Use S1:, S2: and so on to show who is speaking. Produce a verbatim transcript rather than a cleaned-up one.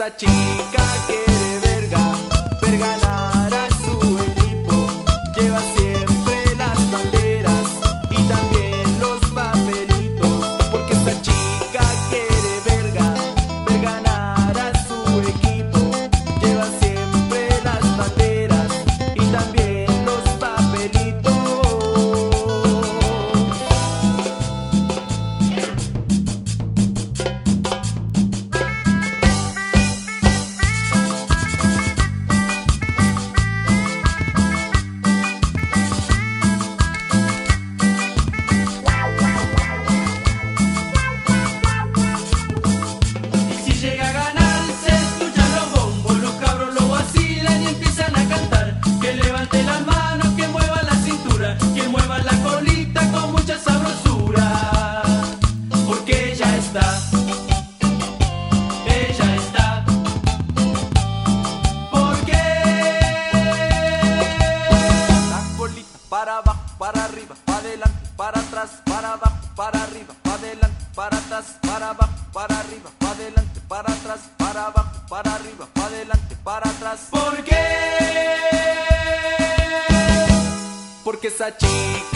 S1: esa chica quiere verga, ver ganar a su equipo. Lleva siempre las banderas y también los papelitos. Porque esa chica quiere verga, ver ganar a su equipo. Lleva siempre las banderas y también los papelitos. Para abajo, para arriba, para adelante, para atrás, para abajo, para arriba, para adelante, para atrás, para abajo, para arriba, para adelante, para atrás, para abajo, para arriba, para adelante, para atrás. ¿Por qué? Porque esa chica